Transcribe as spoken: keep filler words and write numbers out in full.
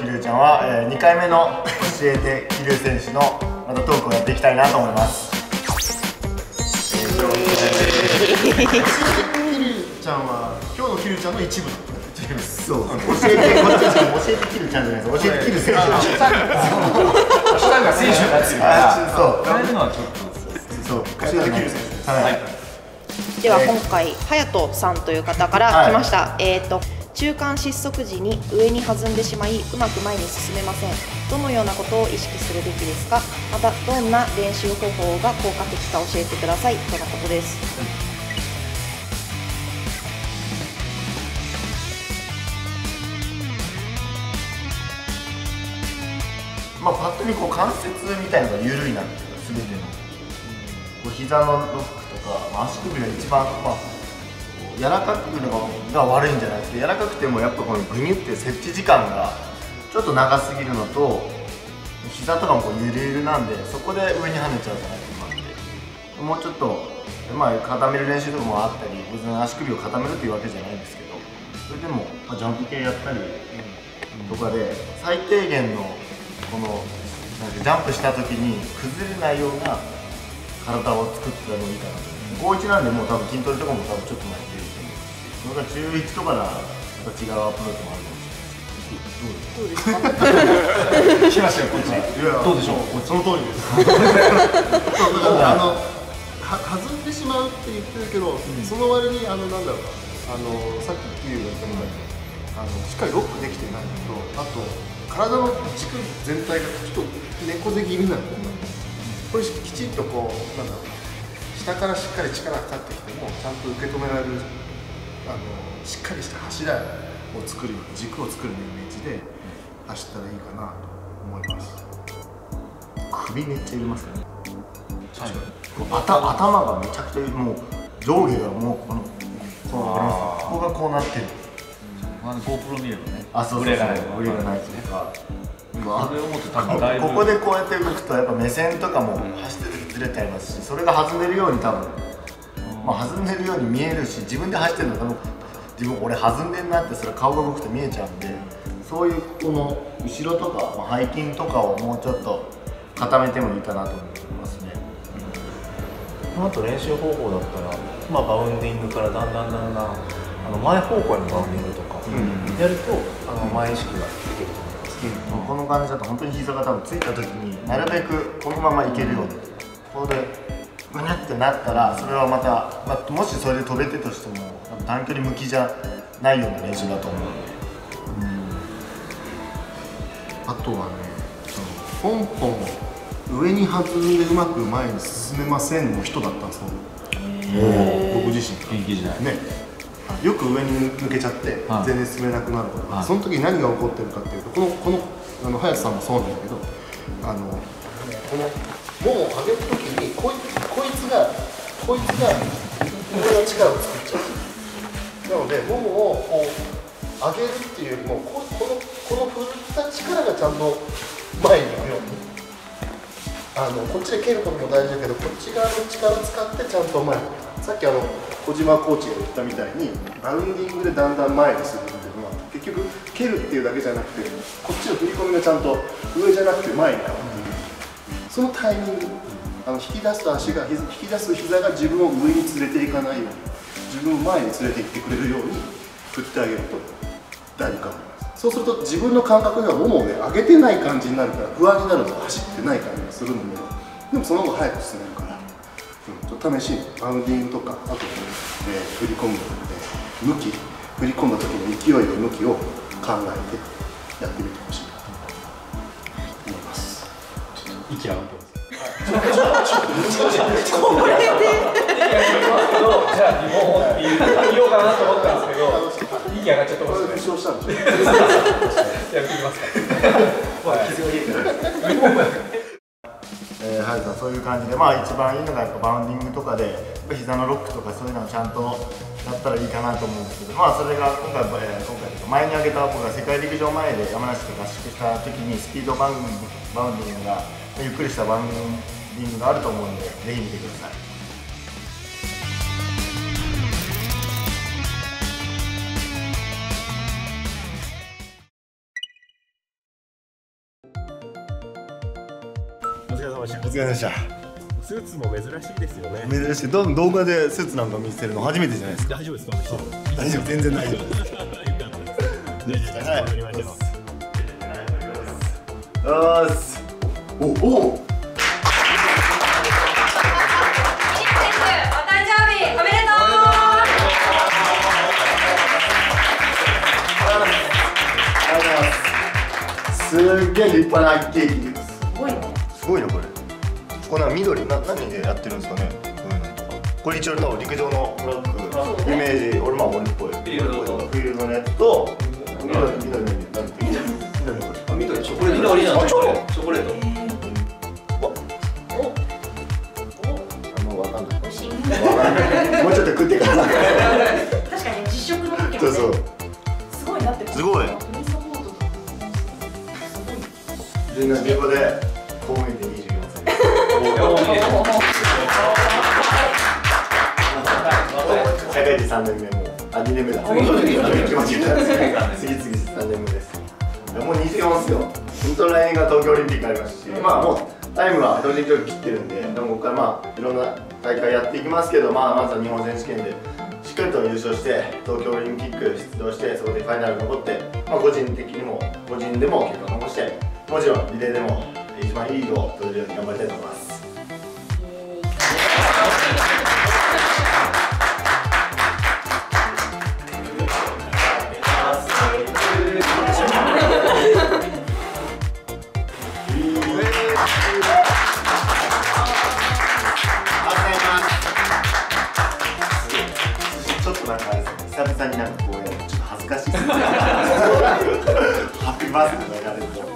桐生ちゃんは、えー、にかいめの教えて桐生選手のまたトークをやっていきたいなと思います。 桐生ちゃんは今日の桐生ちゃんの一部なんですね。 そう、教えて、こっちは教えて桐生ちゃんじゃないです。教えて桐生選手。 下が選手になってるから、 そう。 変えるのはちょっと。 そう、教えて桐生選手。はい。 では今回隼人さんという方から来ました。はい、えっと中間失速時に上に弾んでしまいうまく前に進めません。どのようなことを意識するべきですか。またどんな練習方法が効果的か教えてくださいとのことです。 まあパッと見こう関節みたいなのが緩いなっていうか、全てのこう膝のロックとか、まあ、足首が一番まあ柔らかくのが悪いんじゃないですけど、柔らかくてもやっぱこのグニュって設置時間がちょっと長すぎるのと、膝とかもこうゆるゆるなんで、そこで上に跳ねちゃうかなって感じで、もうちょっとまあ固める練習とかもあったり、別に足首を固めるっていうわけじゃないんですけど、それでも、まあ、ジャンプ系やったりとかで最低限のこのなんかジャンプした時に崩れないような体を作ってたのがいいかなと。高いちなんでもう多分筋トレとかも多分ちょっと前に出てると思うんですけど、それが中いちとかならまた違うアプローチもあるかもしれないです。どうですか？来ましたよこっち。どうでしょう？ その通りです。そうだからあの弾んでしまうって言ってるけど、その割にあのなんだろうあのさっき桐生が言ったみたいにあのしっかりロックできてないのと、あと体の軸全体がちょっと猫背気味なの。これきちんとこうなんだろう下からしっかり力がかかってきてもちゃんと受け止められるあのしっかりした柱を作るような軸を作るイメージで走ったらいいかなと思います。 首めっちゃ入れますね。確かに。頭頭がめちゃくちゃもう上下がもうこのこのここがこうなってる。 ゴープロ 見ればね。 あ、そうそうそう。ブレがないとか。 それを思って多分だいぶここでこうやって動くとやっぱ目線とかも走ってる時ずれちゃいますし、それが弾んでるように多分、まあ、弾んでるように見えるし、自分で走ってるの多分自分俺弾んでんなってそれ顔が動くと見えちゃうんで、そういうこの後ろとか、まあ、背筋とかをもうちょっと固めてもいいかなと思いますね。 あと練習方法だったら、まあ、バウンディングからだんだんだんだんあの前方向へのバウンディングとかやると、あの前意識ができると思います。 うん、この感じだと本当に膝が多分ついた時になるべくこのままいけるように、ここでグニュってなったらそれはまた、まあ、もしそれで飛べてとしても短距離向きじゃないような練習だと思うので、 うん、あとはね、そのポンポン上に弾んでうまく前に進めませんの人だったんですよ。僕自身元気時代ね。よく上に抜けちゃって全然進めなくなることが、はい、その時に何が起こってるかっていうと、このこのあの隼人さんもそうなんだけど、あのこのももを上げる時にこいこいつがこいつが上の力を作っちゃう。なのでももをこう上げるっていうよりもここのこの振った力がちゃんと前に行くように。あのこっちで蹴ることも大事だけど、こっち側の力を使ってちゃんと前に。さっきあの小島コーチが言ったみたいにバウンディングでだんだん前にするっていうのは結局蹴るっていうだけじゃなくて、こっちの振り込みがちゃんと上じゃなくて前に変わっている。そのタイミング、あの引き出すと足が引き出す膝が自分を上に連れていかないように、自分を前に連れていってくれるように振ってあげるとだいぶ変わります。そうすると自分の感覚がももをね上げてない感じになるから不安になると走ってない感じがするので、でもその方が早く進めるから。うん、ちょっと試しにバウンディングとか、あと、えー、振り込む、えー、向き、振り込んだ時の勢いの向きを考えてやってみてほしいなと思います。 ちょっと息上がってます。 これで。 じゃあリモート言おうかなと思ったんですけど、息上がっちゃってますね。 練習したんで。 やってみますか。まあ傷が癒えてない。 えー、隼人さんそういう感じで、まあ一番いいのがやっぱバウンディングとかで膝のロックとかそういうのをちゃんとやったらいいかなと思うんですけど、まあそれが今回、えー、今回前に挙げた僕が世界陸上前で山梨で合宿した時にスピードバウンディングバウンディングがゆっくりしたバウンディングがあると思うのでぜひ見てください。 れ様でした。 お疲れ様でした。 スーツも珍しいですよね。 珍しい。ど動画でスーツなんか見せるの初めてじゃないですか。 大丈夫ですか？ 大丈夫、全然大丈夫です。 よかったです。じゃあ頑張りましょう。 よーし。おお。 お誕生日おめでとう。 すっげえ立派なケーキです。 すごいね。 すごいなこれ。これは緑な何でやってるんですかね。こういうのとか。これ一応多分陸上のトラックイメージ。俺まあ俺っぽい。フィールドフィールドのやつと緑緑緑なんていう緑これ。 緑チョコレート。緑なのチョコレート。チョコレート。 あんま分かんない。美味しい。もうちょっと食ってから。 確かに実食の時もね。 そうそう。 すごいなって。 すごい。じゅうごで公務員でにじゅうよんさい。社会人さんねんめもあにねんめだ。次々さんねんめです。もうにじゅうよんですよ。本当来年が東京オリンピックありますし、まあもうタイムは標準記録切ってるんで、でもここからまあいろんな大会やっていきますけど、まあまずは日本選手権でしっかりと優勝して東京オリンピック出場してそこでファイナル残って、まあ個人的にも個人でも結果を残して、もちろんリレーでも一番いい色を取れるように頑張りたいと思います。ちょっとなんかあれですね、久々になんかこうやるのちょっと恥ずかしいですね。ハッピーバースデーのやると。